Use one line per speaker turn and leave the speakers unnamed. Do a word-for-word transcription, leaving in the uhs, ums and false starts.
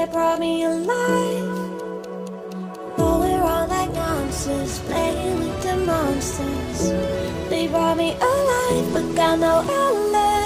they brought me alive. But we're all like monsters, playing with the monsters. They brought me alive, but got no outlet.